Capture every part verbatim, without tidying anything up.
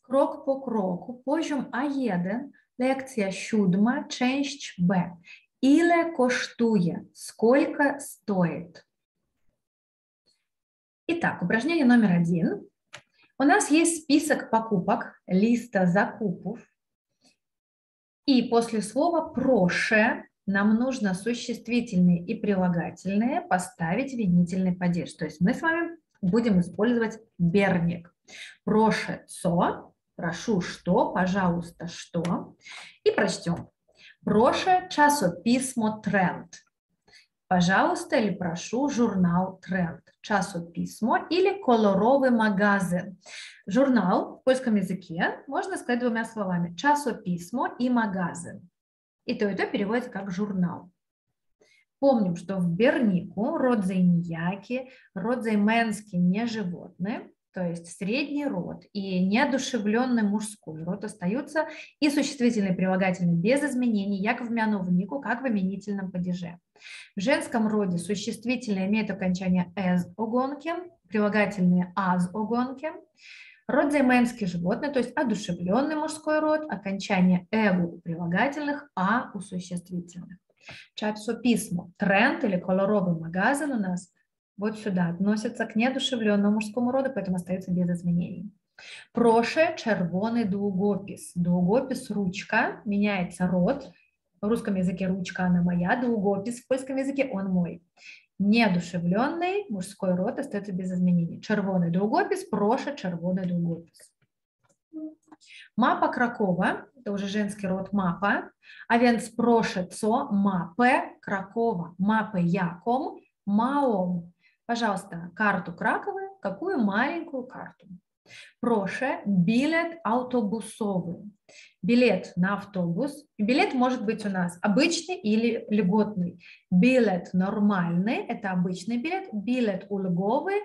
Крок по кроку, poziom а один, лекція сьома, część Б. Ile коштує? Сколько стоит? Итак, упражнение номер один. У нас есть список покупок, листа закупов. И после слова «проше» нам нужно существительные и прилагательные поставить в винительный падеж. То есть мы с вами будем использовать берник. Проше «цо», прошу «что», пожалуйста «что». И прочтем. Проше часописьмо «Тренд». Пожалуйста или прошу журнал «Тренд». Часописьмо или колоровый магазин. Журнал в польском языке можно сказать двумя словами. Часописьмо и магазин. И то, и то переводится как журнал. Помним, что в бернику родзей ніякі, родзей менский не животные, то есть средний род и неодушевленный мужской род остаются, и существительные прилагательные без изменений, как в мяновнику, как в именительном падеже. В женском роде существительные имеют окончание «эз» огонки, прилагательные «аз» огонки. Род займенский животное, то есть одушевленный мужской род, окончание «эву» у прилагательных, «а» у существительных. Часописьмо «Тренд» или колоровый магазин у нас вот сюда относится к неодушевленному мужскому роду, поэтому остается без изменений. Проше червоный двугопис. Двугопис ручка, меняется род. В русском языке ручка она моя, двугопис в польском языке он мой. Неодушевленный мужской род остается без изменений. Червоный двугопис, проше червоный двугопис. Мапа Кракова, это уже женский род мапа, а więc proszę co mapę Кракова, мапы яком, маом. Пожалуйста, карту Кракова, какую маленькую карту. Проше билет автобусовый. Билет на автобус. Билет может быть у нас обычный или льготный. Билет нормальный, это обычный билет. Билет ульговый,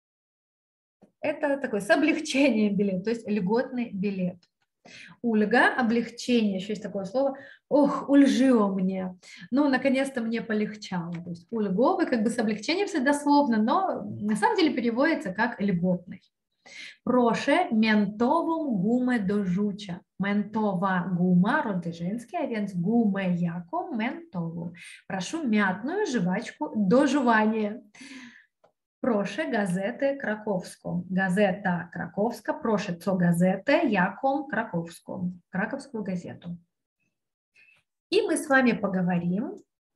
это такой с облегчением билет, то есть льготный билет. Ульга, облегчение, еще есть такое слово. Ох, ульжило мне. Ну, наконец-то мне полегчало. То есть ульговый, как бы с облегчением всегда дословно, но на самом деле переводится как льготный. Проше ментовą gumę do rzucia. Ментова гума, роды женские, а więc gumę jaką ментовą. Прошу мятную жвачку до жевания. Proszę gazetę krakowską. Gazeta krakowska. Proszę co gazetę, jaką krakowską. Краковскую газету. И мы с вами поговорим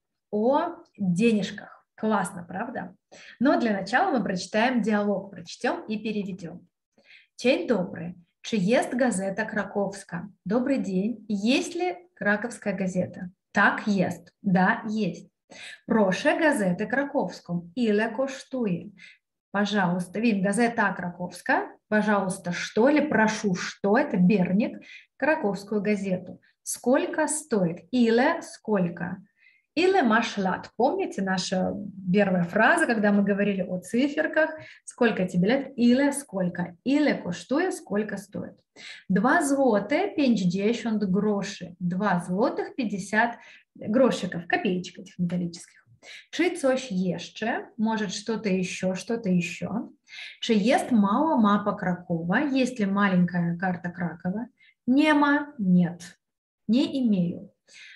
о денежках. Классно, правда? Но для начала мы прочитаем диалог, прочтем и переведем. Dzień dobry. Czy jest gazeta krakowska? Добрый день. Есть ли краковская газета? Так, есть. Да, есть. Проше газети Краковську. Ile коштує? Пожалуйста, вим, газета Краковска. Пожалуйста, что или прошу, что это берник, Краковскую газету. Сколько стоит? Ile, сколько? Ile masz lat? Помните наша первая фраза, когда мы говорили о циферках? Сколько тебе лет? Ile, сколько? Ile коштує, сколько стоит? Два злоте пятьдесят гроши. Два злотых пятьдесят грошиков, копеечек этих металлических. Czy coś jeszcze? Может, что-то еще, что-то еще. Czy jest mała mapa Krakowa? Есть ли маленькая карта Кракова? Нема, нет. Не имею.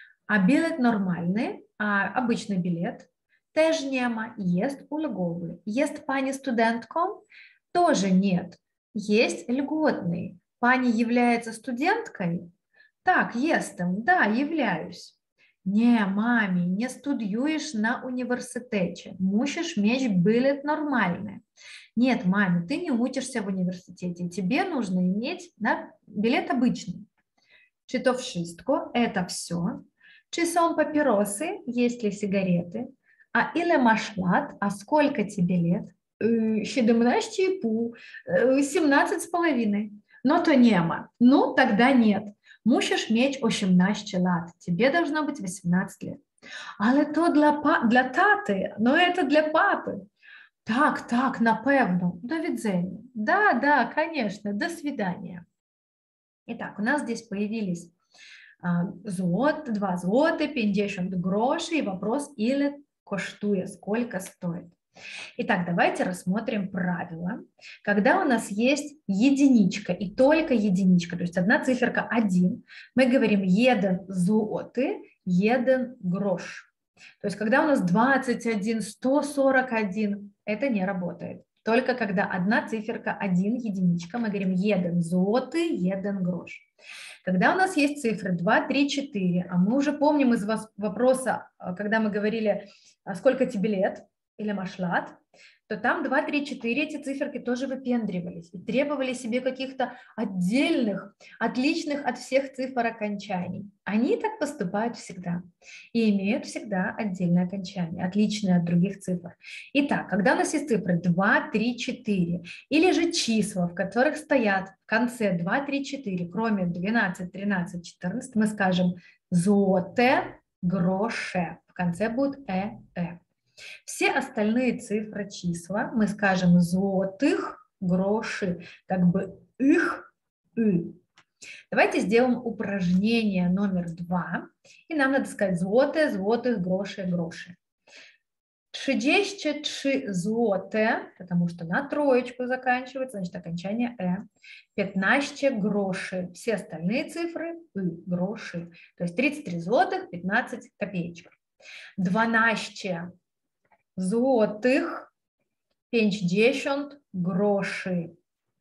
А билет нормальный, а обычный билет? Теж нема. Есть ульговый. Есть пани студентком? Тоже нет. Есть льготный. Пани является студенткой? Так, jestem. Да, являюсь. Не, мамі, не студіюєш на університеті. Мусиш меч билет нормальный. Нет, маме, ты не учишься в университете. Тебе нужно иметь, да, билет обычный. Чи то wszystko? Это все. Чи są папиросы? Есть ли сигареты? А ile masz lat? А сколько тебе лет? siedemnaście i pół. семнадцать с половиной. Но то нема. Ну, тогда нет. Musisz mieć osiemnaście lat. Тебе должно быть восемнадцать лет. Але то для, для таты, но это для папы. Так, так, напевно. До видзения. Да, да, конечно, до свидания. Итак, у нас здесь появились а, злот, два злота, пятьдесят грошей, и вопрос или коштує, сколько стоит. Итак, давайте рассмотрим правило. Когда у нас есть единичка и только единичка, то есть одна циферка один, мы говорим jeden злотый, jeden грош. То есть когда у нас двадцать один, сто сорок один, это не работает. Только когда одна циферка один, единичка, мы говорим jeden злотый, jeden грош. Когда у нас есть цифры два, три, четыре, а мы уже помним из вопроса, когда мы говорили, сколько тебе лет, или машлат, то там два, три, четыре эти циферки тоже выпендривались и требовали себе каких-то отдельных, отличных от всех цифр окончаний. Они так поступают всегда и имеют всегда отдельное окончание, отличное от других цифр. Итак, когда у нас есть цифры два, три, четыре, или же числа, в которых стоят в конце два, три, четыре, кроме двенадцать, тринадцать, четырнадцать, мы скажем злоте, гроше, в конце будет э-э. Все остальные цифры, числа, мы скажем злотых, гроши, как бы их, и. Давайте сделаем упражнение номер два. И нам надо сказать злотые, злотых, гроши, гроши. тридцать три злотые, потому что на троечку заканчивается, значит окончание э. пятнадцать гроши. Все остальные цифры и, гроши. То есть тридцать три злотых, пятнадцать копеечек. дванадцать зłotych, pięćdziesiąt groszy.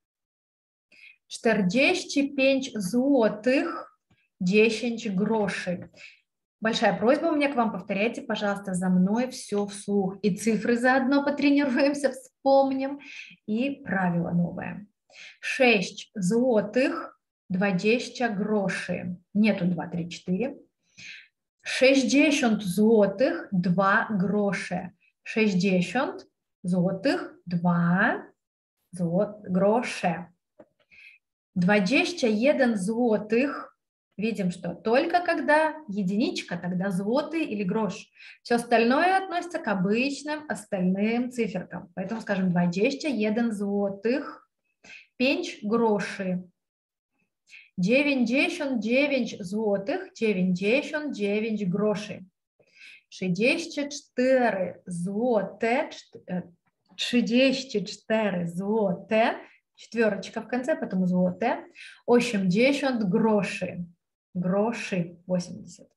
czterdzieści pięć złotych, dziesięć groszy. Большая просьба у меня к вам, повторяйте, пожалуйста, за мной все вслух. И цифры заодно потренируемся, вспомним. И правило новое. шесть зłotych, двадцать groszy. Нету два, три, четыре. sześćdziesiąt złotych, dwa grosze. sześćdziesiąt złotych, dwa grosze. двадцать один зłотych. Видим, что только когда единичка, тогда злотый или грош. Все остальное относится к обычным остальным циферкам. Поэтому скажем двадцать один зłotych, pięć groszy. dziewięćdziesiąt dziewięć złotych, dziewięćdziesiąt dziewięć groszy. trzydzieści cztery złote, trzydzieści cztery złote, четверочка в конце, потом зłote, osiemdziesiąt groszy. Groszy, восемьдесят.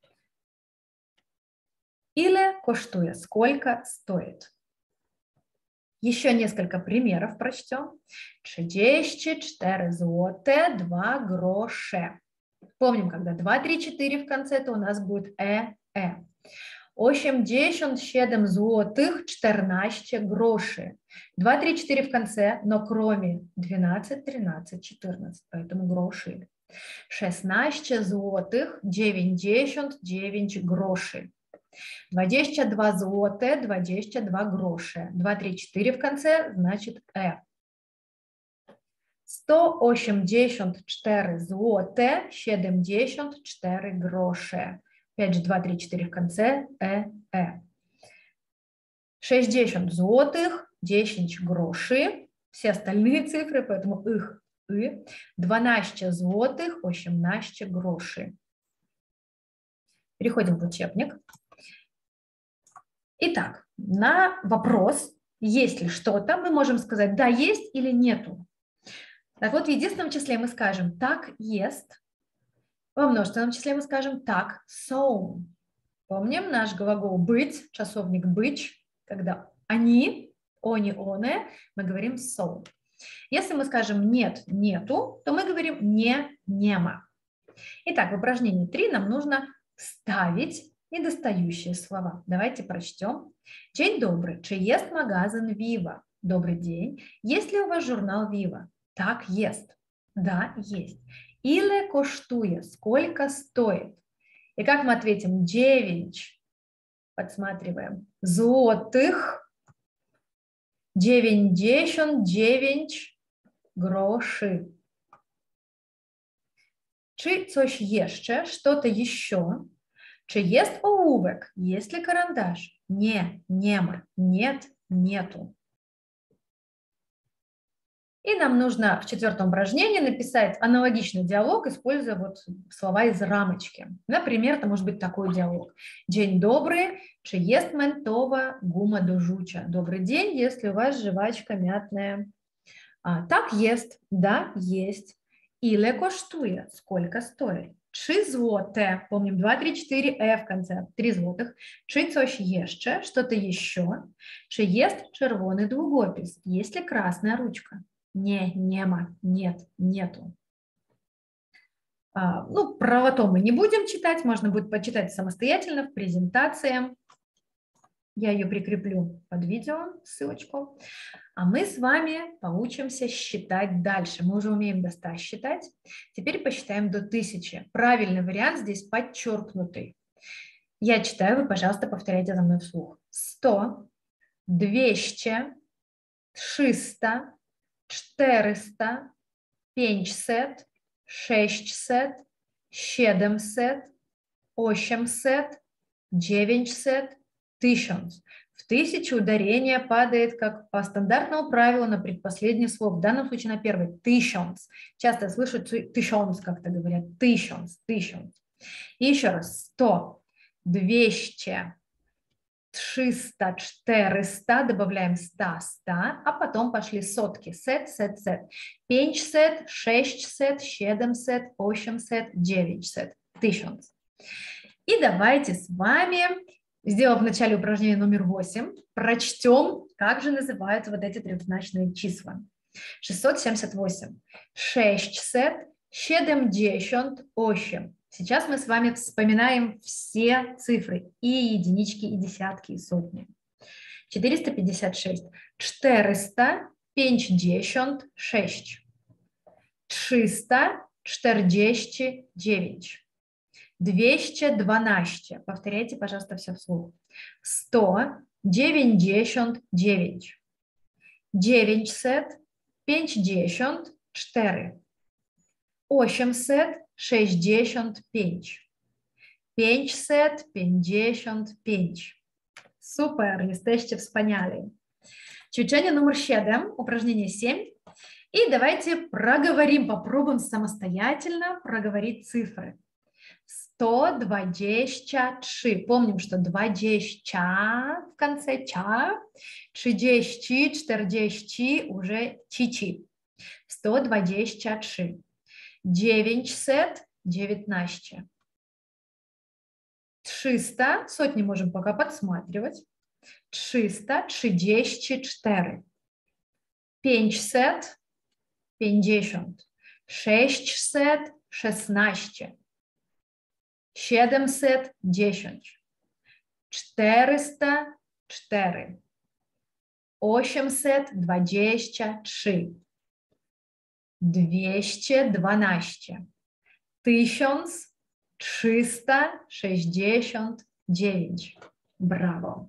Ile kosztuje? Сколько стоит? Еще несколько примеров прочтем. тридцать четыре зłote, два grosze. Помним, когда два, три, четыре в конце, то у нас будет э-э. osiemdziesiąt siedem złotych, czternaście groszy. два, три, четыре в конце, но кроме двенадцать, тринадцать, четырнадцать, поэтому гроши. шестнадцать зłotych, dziewięćdziesiąt dziewięć groszy. двадцать два зłote, двадцать два grosze. два, три, четыре в конце, значит э. сто osiemdziesiąt cztery złote, siedemdziesiąt cztery grosze. Опять же, два, три, четыре в конце, э, э. шестьдесят зłotych, десять groszy. Все остальные цифры, поэтому их, и. дванадцать złotych, osiemnaście groszy. Переходим в учебник. Итак, на вопрос, есть ли что-то, мы можем сказать, да, есть или нету. Так вот, в единственном числе мы скажем «так, есть». Во множественном числе мы скажем «так, są». Помним наш глагол «быть», часовник «быть», когда «они», «они», «оне», мы говорим «są». Если мы скажем «нет», «нету», то мы говорим «не», «нема». Итак, в упражнении три нам нужно ставить недостающие слова. Давайте прочтем. Dzień dobry. Czy jest magazyn Viva? Добрый день. Есть ли у вас журнал Viva? Так, есть. Да, есть. Ile kosztuje? Сколько стоит? И как мы ответим? девять. Подсматриваем. Зłotych. dziewięćdziesiąt dziewięć groszy. Czy coś jeszcze? Что-то еще? Czy jest ołówek? Есть ли карандаш? Не, нема. Нет, нету. И нам нужно в четвертом упражнении написать аналогичный диалог, используя вот слова из рамочки. Например, это может быть такой диалог. День добрый, чи ест ментова гума до жуча. Добрый день, если у вас жвачка мятная. А, так ест, да, есть. Иле коштує, сколько стоит. Чи злоте, помним, два, три, четыре, э в конце, три злотых. Чи coś jeszcze, что-то еще. Чи ест червоный двугопис, есть ли красная ручка? Не, нема, нет, нету. А, ну, про лото мы не будем читать, можно будет почитать самостоятельно в презентации. Я ее прикреплю под видео, ссылочку. А мы с вами поучимся считать дальше. Мы уже умеем до ста считать. Теперь посчитаем до тысячи. Правильный вариант здесь подчеркнутый. Я читаю, вы, пожалуйста, повторяйте за мной вслух. сто, двести, триста, четыреста, пятьсот, шестьсот, семьсот, восемьсот, девятьсот, тысяч. В тысячу ударение падает как по стандартному правилу на предпоследнее слово. В данном случае на первый. Тысяч. Часто я слышу тысяч, как-то говорят. Тысяч, тысяч. И еще раз. сто, двести, триста, четыреста. Добавляем сто, сто. А потом пошли сотки. Сет, сет, сет. пятьсот, шестьсот, семьсот, восемьсот, девятьсот. Тысяч. И давайте с вами... Сделав в начале упражнения номер восемь, прочтем, как же называются вот эти трехзначные числа. шестьсот семьдесят восемь. шестьсот семьдесят восемь. Сейчас мы с вами вспоминаем все цифры, и единички, и десятки, и сотни. четыреста пятьдесят шесть. четыреста пятьдесят шесть. триста czterdzieści dziewięć. двести двенадцать. Повторяйте, пожалуйста, все вслух. сто девяносто девять. девятьсот пятьдесят четыре. восемьсот шестьдесят пять. пятьсот пятьдесят пять. Супер, jesteście wspaniali. Ćwiczenie numer siedem, упражнение семь. И давайте проговорим, попробуем самостоятельно проговорить цифры. сто двадцать три. Помним, что двадцать в конце ча, тридцать, четырдесят уже чичи. сто двадцать три. девятьсот девятнадцать. триста, сотни можем пока подсматривать. триста тридцать четыре. пятьсот пятьдесят. шестьсот шестнадцать. семьсот десять. четыреста четыре. восемьсот двадцать три. двести двенадцать. тысяча триста шестьдесят девять. Браво.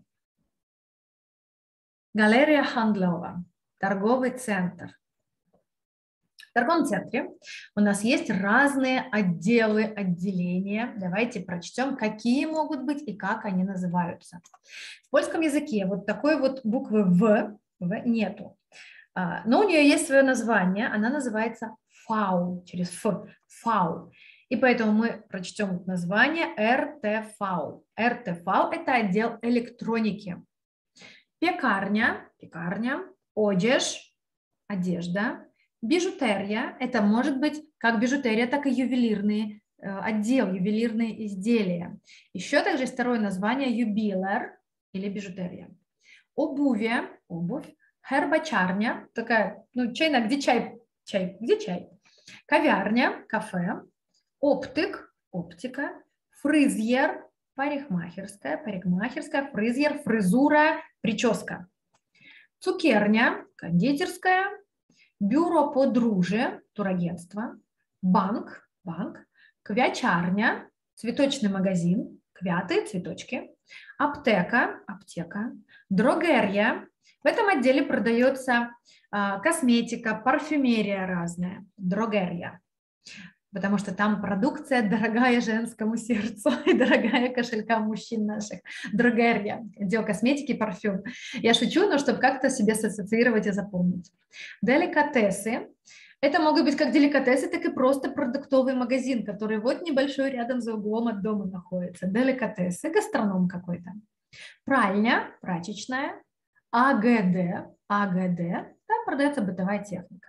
Галерея Handlowa. Торговый центр. В торговом центре у нас есть разные отделы, отделения. Давайте прочтем, какие могут быть и как они называются. В польском языке вот такой вот буквы «в», «в» нету. Но у нее есть свое название. Она называется «фау», через «ф», «фау». И поэтому мы прочтем название эр тэ фау. эр тэ фау – это отдел электроники. Пекарня, пекарня, одежь, одежда. Бижутерия – это может быть как бижутерия, так и ювелирный э, отдел, ювелирные изделия. Еще также есть второе название юбилер или бижутерия. Обувь, обувь, хербачарня, такая, ну, чайна, где чай, чай, где чай. Кавярня, кафе. Оптик, оптика. Фризьер, парикмахерская, парикмахерская. Фризьер, фризура, прическа. Цукерня, кондитерская. Бюро подружжя, турагентство, банк, банк, квячарня, цветочный магазин, квяты, цветочки, аптека, аптека, дрогерия. В этом отделе продается а, косметика, парфюмерия разная, дрогерия. потому что там продукция дорогая женскому сердцу и дорогая кошелькам мужчин наших. Дрогерия, отдел косметики, парфюм. Я шучу, но чтобы как-то себе ассоциировать и запомнить. Деликатесы. Это могут быть как деликатесы, так и просто продуктовый магазин, который вот небольшой рядом за углом от дома находится. Деликатесы, гастроном какой-то. Пральня, прачечная. АГД, АГД, там продается бытовая техника.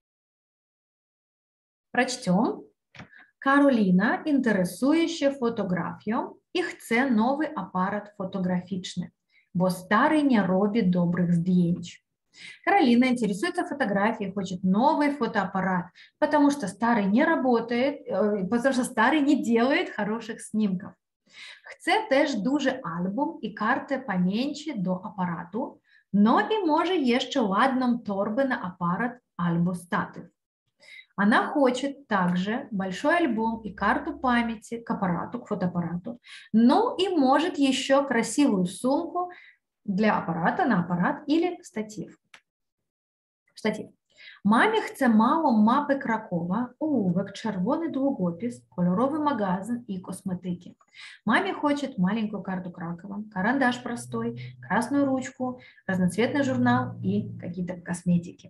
Прочтем. Кароліна інтересує фотографію і хоче новий апарат фотографічний, бо старий не робить добрых здjęć. Каролина интересуется фотографией, хочет новый фотоаппарат, потому что старый не работает, потому что старый не делает хороших снимков. Chce też duży album i kartę pamięci do aparatu, no i może jeszcze ładną torbę na аппарат albo statyw. Она хочет также большой альбом и карту памяти к аппарату, к фотоаппарату, ну и может еще красивую сумку для аппарата на аппарат или штатив. Штатив. Мамі chce мало мапи Кракова, оłówek, червоний двугопис, кольоровый магазин и косметики. Маме хочет маленькую карту Кракова, карандаш простой, красную ручку, разноцветный журнал и какие-то косметики.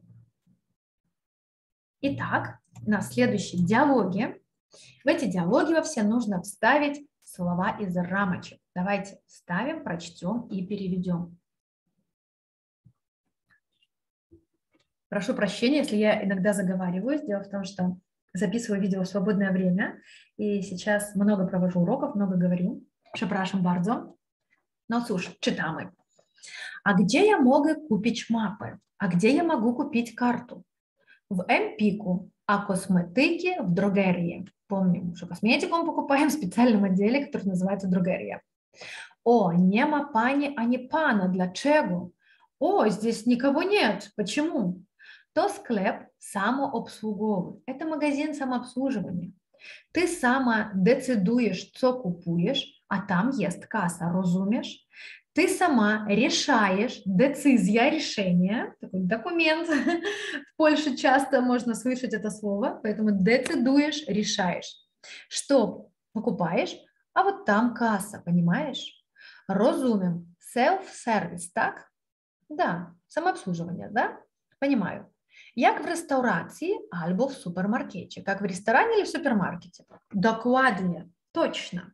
Итак, на следующие диалоги. В эти диалоги во все нужно вставить слова из рамочек. Давайте вставим, прочтем и переведем. Прошу прощения, если я иногда заговариваюсь. Дело в том, что записываю видео в свободное время. И сейчас много провожу уроков, много говорю. Przepraszam bardzo. No cóż, czytamy. А где я могу купить мапы? А где я могу купить карту? В Емпіку, а косметики в дрогерии. Помним, что косметику мы покупаем в специальном отделе, который называется дрогерия. О, нема пани, а не пана. Для чего? О, здесь никого нет. Почему? То склеп самообслуговый. Это магазин самообслуживания. Ты сама децидуешь, что купуешь, а там есть касса, розумешь? Ты сама решаешь, децизия, решение, такой документ, в Польше часто можно слышать это слово, поэтому децидуешь, решаешь, что покупаешь, а вот там касса, понимаешь? Розумем, self-service, так? Да, самообслуживание, да? Понимаю. Як в ресторации, альбо в супермаркете. Как в ресторане или в супермаркете? Докладnie, точно.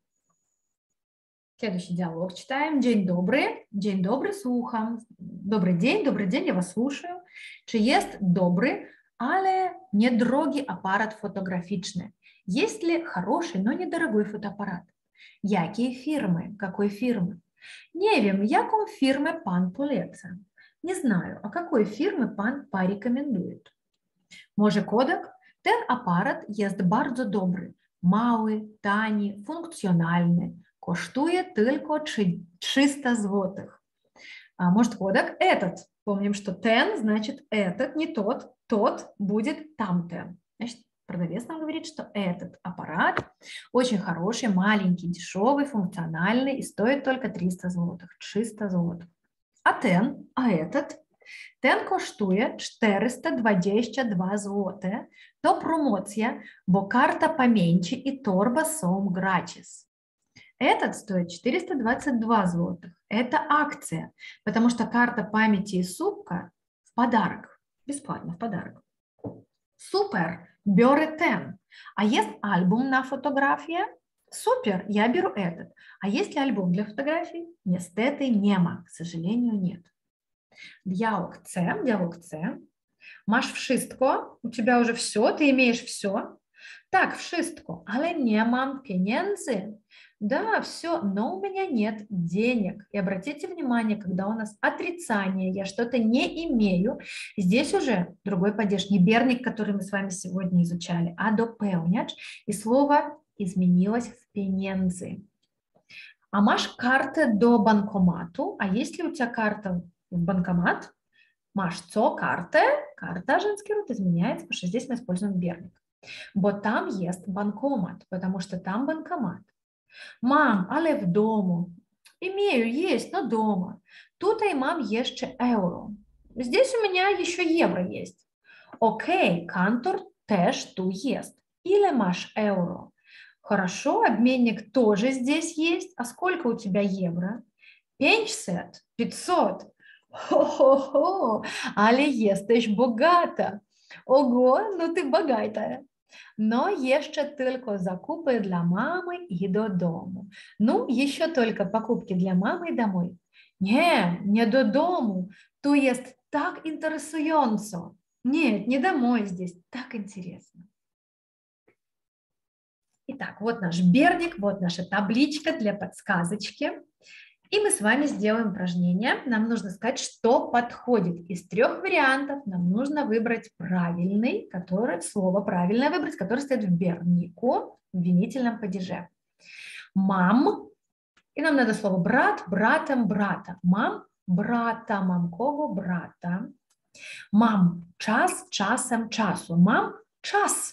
Следующий диалог читаем. Dzień dobry. Dzień dobry, słucham. Добрый день, добрый день, я вас слушаю. Czy jest dobry, ale недорогий аппарат фотографичный? Есть ли хороший, но недорогой фотоаппарат? Jakiej firmy? Какой фирмы? Не wiem, jaką firmę pan poleca? Не знаю, а какой фирмы пан порекомендует? Może Kodak? Ten аппарат jest bardzo dobry. Mały, tani, funkcjonalny. Kosztuje tylko trzysta złotych. А может Kodak? Этот. Помним, что ten значит этот, не тот. Тот будет тамтен. Значит, продавец нам говорит, что этот аппарат очень хороший, маленький, дешевый, функциональный и стоит только триста злотых. триста злотых. А ten, а этот, ten kosztuje czterysta dwadzieścia dwa złote. To promocja, bo karta pamięci i torba są gratis. Этот стоит четыреста двадцать два злотых. Это акция, потому что карта памяти и сумка в подарок. Бесплатно, в подарок. Супер, бере ten. А есть альбом на фотографии? Супер, я беру этот. А есть ли альбом для фотографий? Niestety нема, к сожалению, нет. Диалог С, диалог С. Masz wszystko, у тебя уже все, ты имеешь все. Так, wszystko, ale nie mam pieniędzy. Да, все, но у меня нет денег. И обратите внимание, когда у нас отрицание, я что-то не имею, здесь уже другой падеж, не берник, который мы с вами сегодня изучали, а dopełniacz, и слово изменилось в pieniędzy. А masz kartę do банкомату? А есть ли у тебя карта в банкомат? Masz co? Kartę? Карта, женский род, изменяется, потому что здесь мы используем берник. Bo там есть банкомат, потому что там банкомат. Мам, але в дому. Имею, есть, но дома. Тут и мам еще евро. Здесь у меня еще евро есть. Окей, кантор теж ту есть. Ile masz euro? Хорошо, обменник тоже здесь есть. А сколько у тебя евро? пятьсот, пятьсот. Хо-хо-хо, але jesteś bogata. Ого, ну ти богата. Но jeszcze tylko zakupy dla mamy i do domu. Ну, еще только покупки для мамы и домой. Nie, nie do domu. Tu jest tak interesująco. Нет, не домой здесь. Так интересно. Итак, вот наш берник, вот наша табличка для подсказочки. И мы с вами сделаем упражнение. Нам нужно сказать, что подходит. Из трех вариантов нам нужно выбрать правильный, который, слово правильное выбрать, которое стоит в бернику, в винительном падеже. Мам. И нам надо слово брат, братом, брата. Мам, брата, мамково, брата. Мам, час, часом, часу. Мам, час.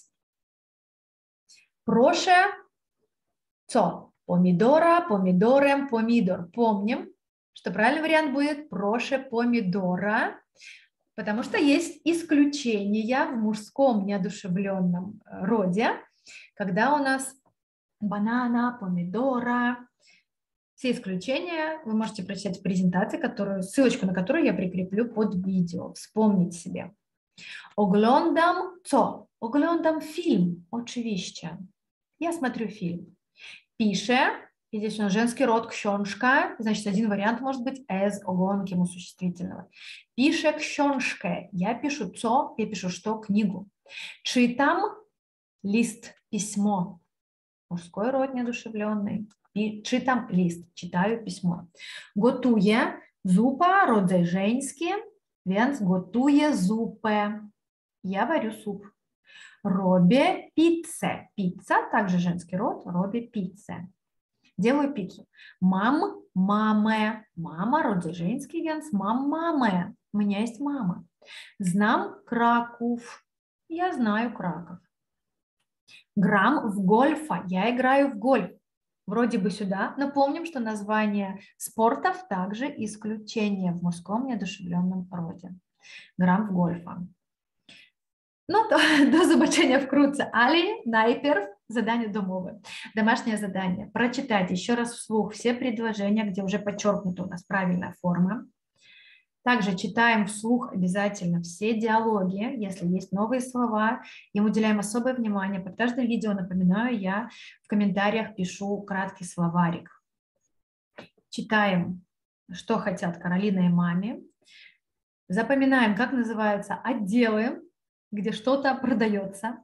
Проше, co? Помидора, помидорем, помидор. Помним, что правильный вариант будет проше помидора, потому что есть исключения в мужском неодушевленном роде, когда у нас банана, помидора. Все исключения вы можете прочитать в презентации, которую, ссылочку на которую я прикреплю под видео. Вспомнить себе. Oglądam co? Oglądam film, oczywiście. Я смотрю фильм. Пише, и здесь у нас женский род, książka, значит, один вариант может быть с оголонким существительного. Пише książkę, я пишу co, я пишу что, книгу. Czytam лист, письмо, мужской род неодушевленный. Czytam list, читаю письмо. Gotuję, zupa, rodzaj żeński, więc gotuję zupę. Я варю суп. Robię pizzę. Pizza, также женский род, robię pizzę. Делаю пиццу. Mam mamę. Mama, rodzaj żeński, więc mam mamę. У меня есть мама. Znam Kraków. Я знаю Краков. Gram в гольфа. Я играю в гольф. Вроде бы сюда. Напомним, что название спортов также исключение в мужском неодушевленном роде. Gram w golfa. Ну, то, до zobaczenia wkrótce. Ali, najpierw задание домовое. Домашнее задание. Прочитать еще раз вслух все предложения, где уже подчеркнута у нас правильная форма. Также читаем вслух обязательно все диалоги, если есть новые слова. Им уделяем особое внимание. Под каждым видео, напоминаю, я в комментариях пишу краткий словарик. Читаем, что хотят Каролина и маме. Запоминаем, как называются отделы, где что-то продается.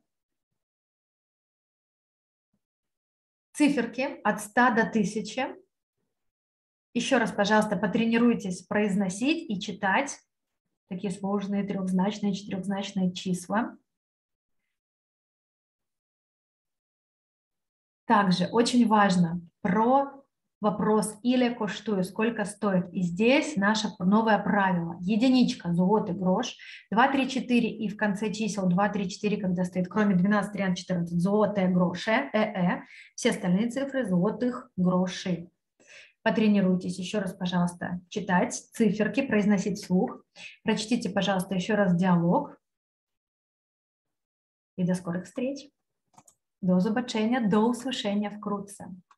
Циферки от ста до тысячи. Еще раз, пожалуйста, потренируйтесь произносить и читать такие сложные трехзначные, четырехзначные числа. Также очень важно про вопрос «или коштую», сколько стоит. И здесь наше новое правило. Единичка, злотый грош, два, три, четыре и в конце чисел два, три, четыре, когда стоит кроме двенадцать, тринадцать, четырнадцать, злотые гроши, э-э, все остальные цифры злотых грошей. Потренируйтесь еще раз, пожалуйста, читать циферки, произносить вслух. Прочтите, пожалуйста, еще раз диалог. И до скорых встреч. До zobaczenia, до услышания вкрутце.